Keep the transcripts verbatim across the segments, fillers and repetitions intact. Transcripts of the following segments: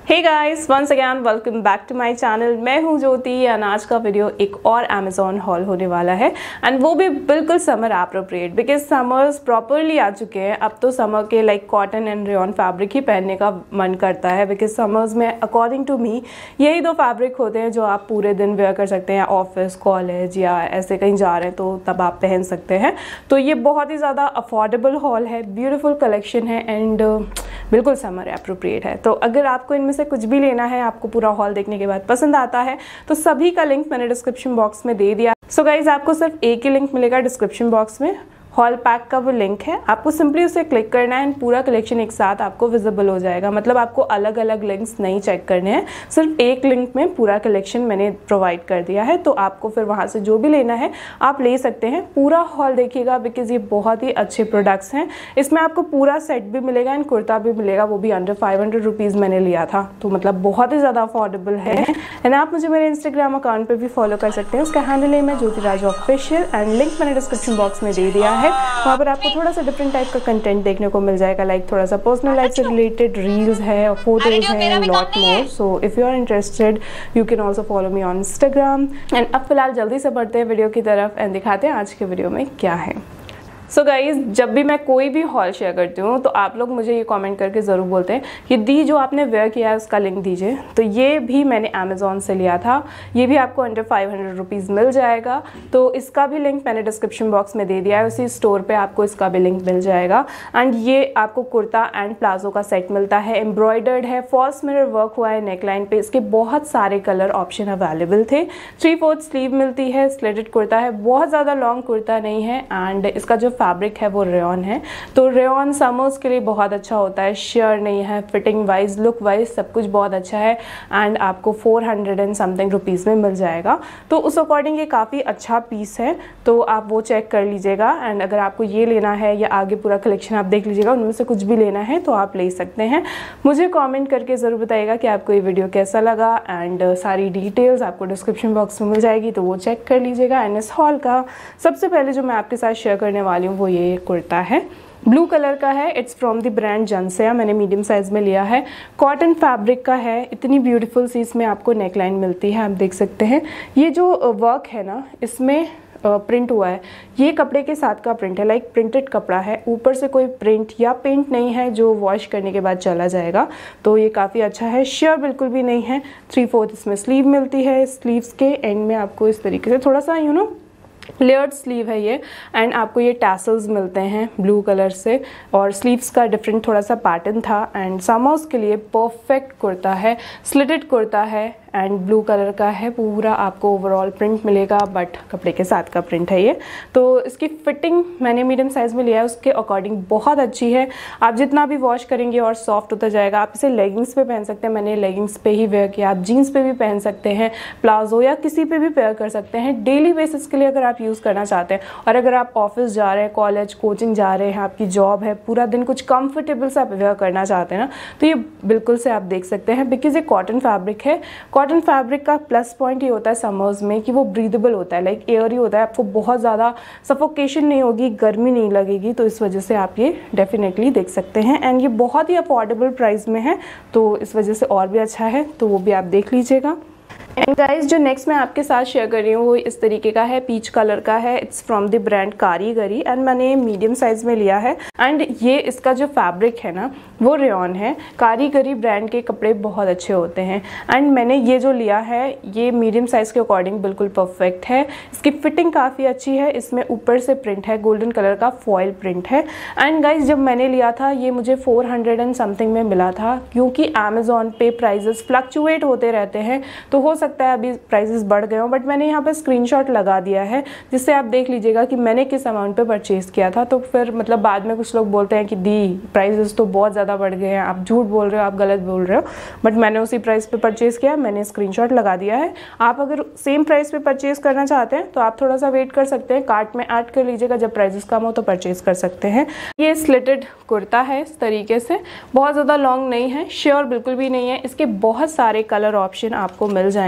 Hey guys, once again welcome back to my channel. मैं हूं ज्योति and आज का वीडियो एक और अमेजोन हॉल होने वाला है एंड वो भी बिल्कुल summer appropriate, because summers properly आ चुके हैं। अब तो समर के like cotton and rayon fabric ही पहनने का मन करता है, बिकॉज समर्स में अकॉर्डिंग टू मी यही दो फैब्रिक होते हैं जो आप पूरे दिन वेयर कर सकते हैं, ऑफिस, कॉलेज या ऐसे कहीं जा रहे हैं तो तब आप पहन सकते हैं। तो ये बहुत ही ज़्यादा अफोर्डेबल हॉल है, ब्यूटीफुल कलेक्शन है एंड बिल्कुल समर एप्रोप्रिएट है। तो अगर आपको इनमें से कुछ भी लेना है, आपको पूरा हॉल देखने के बाद पसंद आता है, तो सभी का लिंक मैंने डिस्क्रिप्शन बॉक्स में दे दिया। सो so गाइज, आपको सिर्फ एक ही लिंक मिलेगा डिस्क्रिप्शन बॉक्स में, हॉल पैक का वो लिंक है। आपको सिंपली उसे क्लिक करना है एंड पूरा कलेक्शन एक साथ आपको विजिबल हो जाएगा। मतलब आपको अलग अलग लिंक्स नहीं चेक करने हैं, सिर्फ एक लिंक में पूरा कलेक्शन मैंने प्रोवाइड कर दिया है। तो आपको फिर वहाँ से जो भी लेना है आप ले सकते हैं। पूरा हॉल देखिएगा बिकॉज ये बहुत ही अच्छे प्रोडक्ट्स हैं। इसमें आपको पूरा सेट भी मिलेगा एंड कुर्ता भी मिलेगा, वो भी अंडर फाइव हंड्रेड रुपीज़ मैंने लिया था। तो मतलब बहुत ही ज़्यादा अफोर्डेबल है एंड आप मुझे मेरे इंस्टाग्राम अकाउंट पर भी फॉलो कर सकते हैं। उसका हैंडल है मैं Jyoti Raj official and link मैंने डिस्क्रिप्शन बॉक्स में दे दिया है। वहाँ पर आपको थोड़ा सा डिफरेंट टाइप का कंटेंट देखने को मिल जाएगा, लाइक थोड़ा सा पर्सनल लाइफ से रिलेटेड रील्स है, फोटोज हैं, lot more. So if you are interested you can also follow me on Instagram. And अब फिलहाल जल्दी से बढ़ते हैं वीडियो की तरफ एंड दिखाते हैं आज के वीडियो में क्या है। सो so गाइज, जब भी मैं कोई भी हॉल शेयर करती हूँ तो आप लोग मुझे ये कमेंट करके ज़रूर बोलते हैं कि दी जो आपने वेयर किया है उसका लिंक दीजिए। तो ये भी मैंने अमेजोन से लिया था, ये भी आपको अंडर फाइव हंड्रेड रुपीज़ मिल जाएगा। तो इसका भी लिंक मैंने डिस्क्रिप्शन बॉक्स में दे दिया है, उसी स्टोर पे आपको इसका भी लिंक मिल जाएगा। एंड ये आपको कुर्ता एंड प्लाजो का सेट मिलता है, एम्ब्रॉयडर्ड है, फॉल्स मिरर वर्क हुआ है नेकलाइन पे। इसके बहुत सारे कलर ऑप्शन अवेलेबल थे। थ्री फोर्थ स्लीव मिलती है, स्लिटेड कुर्ता है, बहुत ज़्यादा लॉन्ग कुर्ता नहीं है एंड इसका जो फैब्रिक है वो रेयॉन है। तो रेयॉन समर्स के लिए बहुत अच्छा होता है, शेयर नहीं है, फिटिंग वाइज, लुक वाइज सब कुछ बहुत अच्छा है एंड आपको four hundred and something rupees में मिल जाएगा। तो उस अकॉर्डिंग ये काफ़ी अच्छा पीस है, तो आप वो चेक कर लीजिएगा। एंड अगर आपको ये लेना है या आगे पूरा कलेक्शन आप देख लीजिएगा, उनमें से कुछ भी लेना है तो आप ले सकते हैं। मुझे कॉमेंट करके ज़रूर बताइएगा कि आपको ये वीडियो कैसा लगा एंड सारी डिटेल्स आपको डिस्क्रिप्शन बॉक्स में मिल जाएगी, तो वो चेक कर लीजिएगा। एंड इस हॉल का सबसे पहले जो मैं आपके साथ शेयर करने वाली हूँ वो ये कुर्ता है, ब्लू कलर का है। It's from the brand Janasya, मैंने मीडियम साइज में लिया है। कॉटन फैब्रिक का है, इतनी ब्यूटीफुल सी इसमें आपको नेकलाइन मिलती है, आप देख सकते हैं। ये जो वर्क है ना इसमें प्रिंट हुआ है, ये कपड़े के साथ का प्रिंट है, लाइक प्रिंटेड कपड़ा है, ऊपर से कोई प्रिंट या पेंट नहीं है जो वॉश करने के बाद चला जाएगा। तो ये काफ़ी अच्छा है, शेयर बिल्कुल भी नहीं है। थ्री फोर्थ इसमें स्लीव मिलती है, स्लीव्स के एंड में आपको इस तरीके से थोड़ा सा यू नो लेयर्ड स्लीव है ये एंड आपको ये टैसल्स मिलते हैं ब्लू कलर से और स्लीव्स का डिफरेंट थोड़ा सा पैटर्न था। एंड समर्स के लिए परफेक्ट कुर्ता है, स्लिटेड कुर्ता है एंड ब्लू कलर का है। पूरा आपको ओवरऑल प्रिंट मिलेगा, बट कपड़े के साथ का प्रिंट है ये। तो इसकी फिटिंग मैंने मीडियम साइज़ में लिया है, उसके अकॉर्डिंग बहुत अच्छी है। आप जितना भी वॉश करेंगे और सॉफ्ट होता जाएगा। आप इसे लेगिंग्स पे पहन सकते हैं, मैंने लेगिंग्स पे ही वेयर किया। आप जीन्स पे भी पहन सकते हैं, प्लाजो या किसी पे भी वेयर कर सकते हैं डेली बेसिस के लिए अगर आप यूज़ करना चाहते हैं। और अगर आप ऑफिस जा रहे हैं, कॉलेज, कोचिंग जा रहे हैं, आपकी जॉब है, पूरा दिन कुछ कंफर्टेबल से आप वेयर करना चाहते हैं ना, तो ये बिल्कुल से आप देख सकते हैं। बिकॉज ये कॉटन फैब्रिक है। कॉटन फैब्रिक का प्लस पॉइंट ये होता है समर्स में कि वो ब्रीदेबल होता है, लाइक एयरी होता है, आपको बहुत ज़्यादा सफोकेशन नहीं होगी, गर्मी नहीं लगेगी। तो इस वजह से आप ये डेफिनेटली देख सकते हैं एंड ये बहुत ही अफोर्डेबल प्राइस में है, तो इस वजह से और भी अच्छा है, तो वो भी आप देख लीजिएगा। एंड गाइज, जो नेक्स्ट मैं आपके साथ शेयर कर रही हूँ वो इस तरीके का है, पीच कलर का है। It's from the brand Karigari and मैंने मीडियम साइज में लिया है। एंड ये इसका जो फैब्रिक है ना वो रेयॉन है। कारीगरी ब्रांड के कपड़े बहुत अच्छे होते हैं एंड मैंने ये जो लिया है ये मीडियम साइज के अकॉर्डिंग बिल्कुल परफेक्ट है। इसकी फिटिंग काफ़ी अच्छी है, इसमें ऊपर से प्रिंट है, गोल्डन कलर का फॉयल प्रिंट है। एंड गाइज, जब मैंने लिया था ये मुझे फोर हंड्रेड एंड समथिंग में मिला था, क्योंकि अमेजोन पे प्राइजेस फ्लक्चुएट होते रहते हैं, तो हो सकता है अभी प्राइसेस बढ़ गए हो, बट मैंने यहाँ पे स्क्रीनशॉट लगा दिया है जिससे आप देख लीजिएगा कि मैंने किस अमाउंट पे परचेज किया था। तो फिर मतलब बाद में कुछ लोग बोलते हैं कि दी प्राइसेस तो बहुत ज़्यादा बढ़ गए हैं, आप झूठ बोल रहे हो, आप गलत बोल रहे हो, बट मैंने उसी प्राइस पे परचेज किया, मैंने स्क्रीनशॉट लगा दिया है। आप अगर सेम प्राइस पे परचेज करना चाहते हैं तो आप थोड़ा सा वेट कर सकते हैं, कार्ट में ऐड कर लीजिएगा, जब प्राइसेस कम हो तो परचेज कर सकते हैं। ये स्लिटेड कुर्ता है इस तरीके से, बहुत ज़्यादा लॉन्ग नहीं है, शेयर बिल्कुल भी नहीं है। इसके बहुत सारे कलर ऑप्शन आपको मिल जाएंगे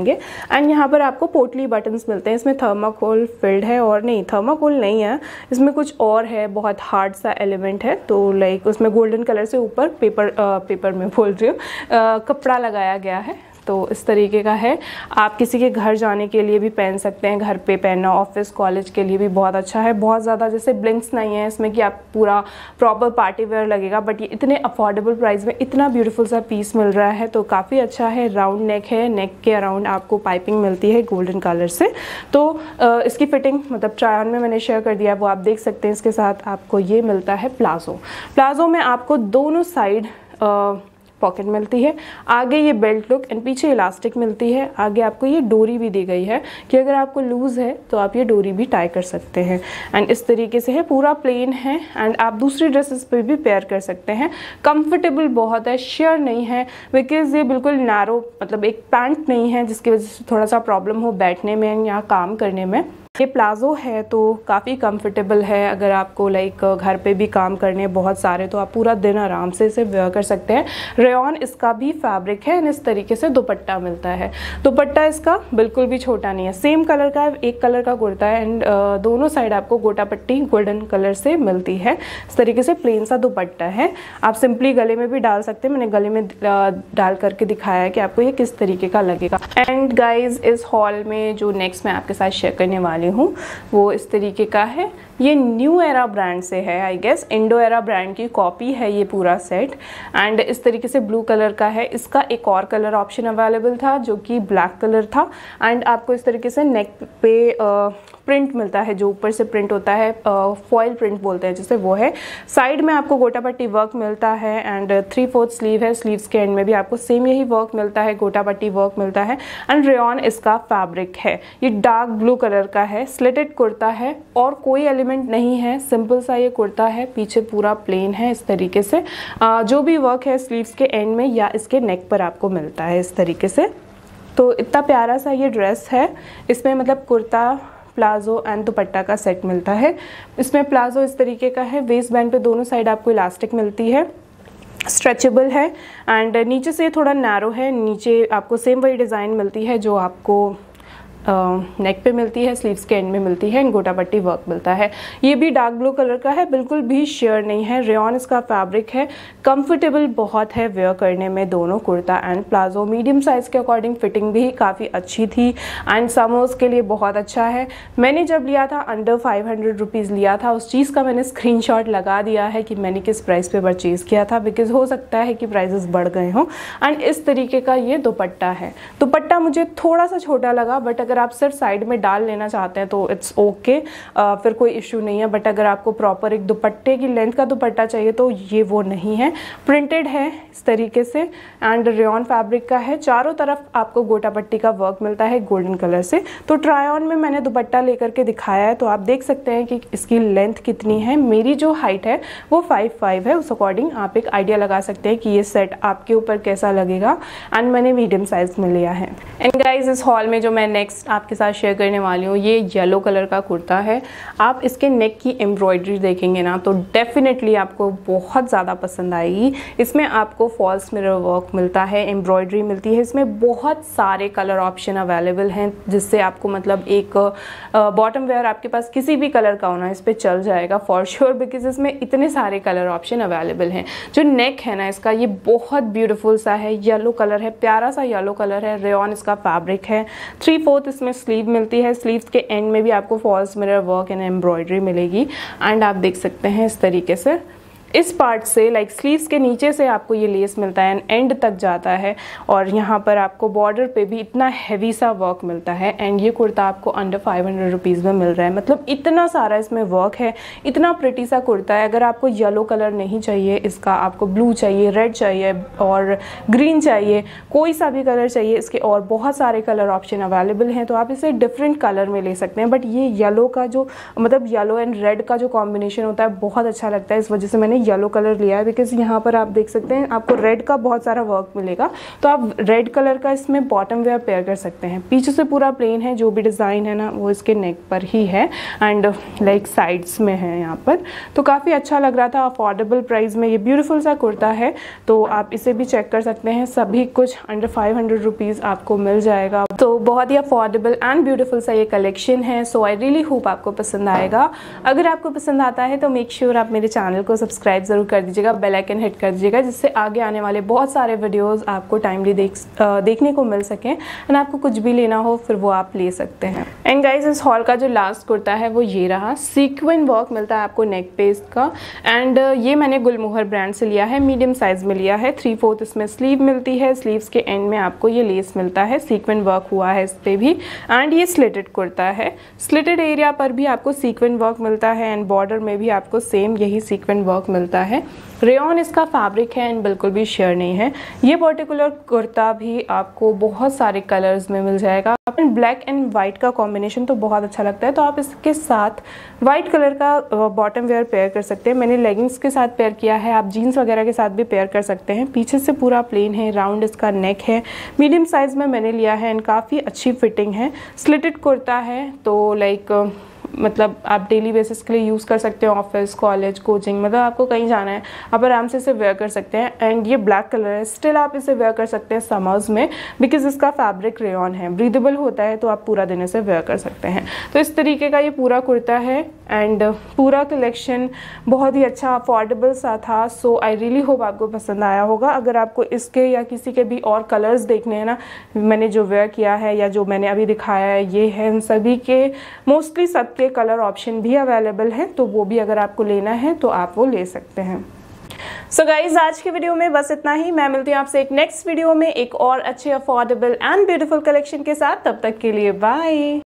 जाएंगे। एंड यहाँ पर आपको पोटली बटन्स मिलते हैं, इसमें थर्माकोल फिल्ड है, और नहीं थर्माकोल नहीं है, इसमें कुछ और है, बहुत हार्ड सा एलिमेंट है। तो लाइक उसमें गोल्डन कलर से ऊपर पेपर आ, पेपर में बोल रही हूँ कपड़ा लगाया गया है। तो इस तरीके का है, आप किसी के घर जाने के लिए भी पहन सकते हैं, घर पे पहनना, ऑफिस कॉलेज के लिए भी बहुत अच्छा है। बहुत ज़्यादा जैसे ब्लिंक्स नहीं है इसमें कि आप पूरा प्रॉपर पार्टी वेयर लगेगा, बट ये इतने अफोर्डेबल प्राइस में इतना ब्यूटीफुल सा पीस मिल रहा है तो काफ़ी अच्छा है। राउंड नेक है, नेक के अराउंड आपको पाइपिंग मिलती है गोल्डन कलर से। तो इसकी फिटिंग मतलब ट्राई ऑन में मैंने शेयर कर दिया, वो आप देख सकते हैं। इसके साथ आपको ये मिलता है प्लाजो। प्लाजो में आपको दोनों साइड पॉकेट मिलती है, आगे ये बेल्ट लुक एंड पीछे इलास्टिक मिलती है। आगे आपको ये डोरी भी दी गई है कि अगर आपको लूज है तो आप ये डोरी भी टाई कर सकते हैं। एंड इस तरीके से है, पूरा प्लेन है एंड आप दूसरी ड्रेसेस पे भी पेयर कर सकते हैं। कंफर्टेबल बहुत है, शेयर नहीं है, बिकॉज ये बिल्कुल नैरो मतलब एक पैंट नहीं है जिसकी वजह से थोड़ा सा प्रॉब्लम हो बैठने में या काम करने में। ये प्लाजो है तो काफ़ी कंफर्टेबल है, अगर आपको लाइक घर पे भी काम करने बहुत सारे तो आप पूरा दिन आराम से इसे वेयर कर सकते हैं। रेयॉन इसका भी फैब्रिक है एंड इस तरीके से दुपट्टा मिलता है। दुपट्टा इसका बिल्कुल भी छोटा नहीं है, सेम कलर का है, एक कलर का कुर्ता है एंड दोनों साइड आपको गोटा पट्टी गोल्डन कलर से मिलती है। इस तरीके से प्लेन सा दुपट्टा है, आप सिंपली गले में भी डाल सकते हैं। मैंने गले में डाल करके दिखाया है कि आपको ये किस तरीके का लगेगा। एंड गाइज इस हॉल में जो नेक्स्ट मैं आपके साथ शेयर करने वाली हूँ वो इस तरीके का है। ये न्यू एरा ब्रांड से है, I guess Indo era brand की कॉपी है ये पूरा सेट। एंड इस तरीके से ब्लू कलर का है, इसका एक और कलर ऑप्शन अवेलेबल था जो कि ब्लैक कलर था। एंड आपको इस तरीके से नेक पे प्रिंट मिलता है, जो ऊपर से प्रिंट होता है, फॉइल प्रिंट बोलते हैं जिसे, वो है। साइड में आपको गोटा पट्टी वर्क मिलता है एंड थ्री फोर्थ स्लीव है, स्लीव्स के एंड में भी आपको सेम यही वर्क मिलता है, गोटा पट्टी वर्क मिलता है। एंड रेयॉन इसका फैब्रिक है, ये डार्क ब्लू कलर का है, स्लिटेड कुर्ता है और कोई एलिमेंट नहीं है, सिंपल सा ये कुर्ता है, पीछे पूरा प्लेन है इस तरीके से। आ, जो भी वर्क है स्लीव्स के एंड में या इसके नेक पर आपको मिलता है इस तरीके से। तो इतना प्यारा सा ये ड्रेस है, इसमें मतलब कुर्ता प्लाजो एंड दुपट्टा का सेट मिलता है। इसमें प्लाजो इस तरीके का है, वेस्ट बैंड पे दोनों साइड आपको इलास्टिक मिलती है, स्ट्रेचेबल है एंड नीचे से थोड़ा नैरो है। नीचे आपको सेम वही डिज़ाइन मिलती है जो आपको नेक uh, पे मिलती है, स्लीव्स के एंड में मिलती है एंड गोटा पट्टी वर्क मिलता है। ये भी डार्क ब्लू कलर का है, बिल्कुल भी शेयर नहीं है। रेयॉन इसका फैब्रिक है, कंफर्टेबल बहुत है वेयर करने में। दोनों kurta and palazzo medium size के अकॉर्डिंग फिटिंग भी काफ़ी अच्छी थी एंड समर्स के लिए बहुत अच्छा है। मैंने जब लिया था अंडर फाइव हंड्रेड रुपीज़ लिया था, उस चीज़ का मैंने स्क्रीनशॉट लगा दिया है कि मैंने किस प्राइस पे परचेज़ किया था, बिकॉज हो सकता है कि प्राइजेस बढ़ गए हों। एंड इस तरीके का ये दुपट्टा है। दुपट्टा मुझे थोड़ा सा छोटा लगा, बट अगर आप सिर्फ साइड में डाल लेना चाहते हैं तो इट्स ओके okay, फिर कोई इशू नहीं है। बट अगर आपको प्रॉपर एक दुपट्टे की लेंथ का दुपट्टा चाहिए तो ये वो नहीं है। प्रिंटेड है इस तरीके से एंड रेयॉन फैब्रिक का है, चारों तरफ आपको गोटा पट्टी का वर्क मिलता है गोल्डन कलर से। तो ट्राई ऑन में मैंने दुपट्टा लेकर के दिखाया है, तो आप देख सकते हैं कि इसकी लेंथ कितनी है। मेरी जो हाइट है वो फाइव फाइव है, उस अकॉर्डिंग आप एक आइडिया लगा सकते हैं कि ये सेट आपके ऊपर कैसा लगेगा। एंड मैंने मीडियम साइज में लिया है। एंड गाइज इस हॉल में जो मैं नेक्स्ट आपके साथ शेयर करने वाली हूँ ये येलो कलर का कुर्ता है। आप इसके नेक की एम्ब्रॉयडरी देखेंगे ना तो डेफिनेटली आपको बहुत ज़्यादा पसंद आएगी। इसमें आपको फॉल्स मिरर वर्क मिलता है, एम्ब्रॉयडरी मिलती है, इसमें बहुत सारे कलर ऑप्शन अवेलेबल हैं, जिससे आपको मतलब एक बॉटम वेयर आपके पास किसी भी कलर का होना इस पर चल जाएगा फॉर श्योर, बिकॉज इसमें इतने सारे कलर ऑप्शन अवेलेबल हैं। जो नेक है ना इसका ये बहुत ब्यूटीफुल सा है, येलो कलर है, प्यारा सा येलो कलर है। रेयॉन इसका फैब्रिक है, थ्री फोर्थ इसमें स्लीव मिलती है, स्लीव्स के एंड में भी आपको false mirror work and embroidery मिलेगी। एंड आप देख सकते हैं इस तरीके से इस पार्ट से लाइक स्लीव्स के नीचे से आपको ये लेस मिलता है, एंड तक जाता है और यहाँ पर आपको बॉर्डर पे भी इतना हैवी सा वर्क मिलता है। एंड ये कुर्ता आपको अंडर फाइव हंड्रेड रुपीज़ में मिल रहा है, मतलब इतना सारा इसमें वर्क है, इतना प्रिटी सा कुर्ता है। अगर आपको येलो कलर नहीं चाहिए इसका, आपको ब्लू चाहिए, रेड चाहिए और ग्रीन चाहिए, कोई सा भी कलर चाहिए इसके, और बहुत सारे कलर ऑप्शन अवेलेबल हैं, तो आप इसे डिफरेंट कलर में ले सकते हैं। बट ये येलो का जो मतलब येलो एंड रेड का जो कॉम्बिनेशन होता है बहुत अच्छा लगता है, इस वजह से मैंने येलो कलर लिया है बिकॉज यहाँ पर आप देख सकते हैं आपको रेड का बहुत सारा वर्क मिलेगा, तो आप रेड कलर का इसमें बॉटम वेयर पेयर कर सकते हैं। पीछे से पूरा प्लेन है, जो भी डिज़ाइन है ना वो इसके नेक पर ही है एंड लाइक साइड्स में है यहाँ पर, तो काफ़ी अच्छा लग रहा था। अफोर्डेबल प्राइस में ये ब्यूटीफुल सा कुर्ता है, तो आप इसे भी चेक कर सकते हैं। सभी कुछ अंडर फाइव हंड्रेड रुपीज़ आपको मिल जाएगा, तो बहुत ही अफोर्डेबल एंड ब्यूटीफुल सा ये कलेक्शन है। सो आई रियली होप आपको पसंद आएगा। अगर आपको पसंद आता है तो मेक श्योर आप मेरे चैनल को सब्सक्राइब ज़रूर कर दीजिएगा, बेल आइकन हिट कर दीजिएगा, जिससे आगे आने वाले बहुत सारे वीडियोस आपको टाइमली देख देखने को मिल सकें एंड आपको कुछ भी लेना हो फिर वो आप ले सकते हैं। एंड गाइज इस हॉल का जो लास्ट कुर्ता है वो ये रहा। सीक्वेंस वर्क मिलता है आपको नेक पे इसका, एंड ये मैंने गुलमोहर ब्रांड से लिया है, मीडियम साइज में लिया है। थ्री फोर्थ इसमें स्लीव मिलती है, स्लीव्स के एंड में आपको ये लेस मिलता है, सीक्वेंस वर्क हुआ है इस पे भी। एंड ये स्लिटेड कुर्ता है, स्लिटेड एरिया पर भी आपको सीक्वेंस वर्क मिलता है एंड बॉर्डर में भी आपको सेम यही सीक्वेंस वर्क मिलता है। रेयॉन इसका फैब्रिक है एंड बिल्कुल भी शेयर नहीं है। ये पर्टिकुलर कुर्ता भी आपको बहुत सारे कलर्स में मिल जाएगा। ब्लैक एंड वाइट का कॉम्बिनेशन तो बहुत अच्छा लगता है, तो आप इसके साथ वाइट कलर का बॉटम वेयर पेयर कर सकते हैं। मैंने लेगिंग्स के साथ पेयर किया है, आप जीन्स वगैरह के साथ भी पेयर कर सकते हैं। पीछे से पूरा प्लेन है, राउंड इसका नेक है, मीडियम साइज में मैंने लिया है एंड काफ़ी अच्छी फिटिंग है। स्लिटेड कुर्ता है, तो लाइक मतलब आप डेली बेसिस के लिए यूज़ कर सकते हैं, ऑफिस, कॉलेज, कोचिंग, मतलब आपको कहीं जाना है आप आराम से इसे वेयर कर सकते हैं। एंड ये ब्लैक कलर है, स्टिल आप इसे वेयर कर सकते हैं समर्स में बिकॉज इसका फैब्रिक रेयॉन है, ब्रीदेबल होता है, तो आप पूरा दिन इसे वेयर कर सकते हैं। तो इस तरीके का ये पूरा कुर्ता है एंड पूरा कलेक्शन बहुत ही अच्छा अफोर्डेबल सा था। सो आई रियली होप आपको पसंद आया होगा। अगर आपको इसके या किसी के भी और कलर्स देखने हैं ना, मैंने जो वेयर किया है या जो मैंने अभी दिखाया है ये है, इन सभी के मोस्टली सब के कलर ऑप्शन भी अवेलेबल है, तो वो भी अगर आपको लेना है तो आप वो ले सकते हैं। सो so गाइज आज की वीडियो में बस इतना ही। मैं मिलती हूँ आपसे एक नेक्स्ट वीडियो में एक और अच्छे अफोर्डेबल एंड ब्यूटीफुल कलेक्शन के साथ। तब तक के लिए बाय।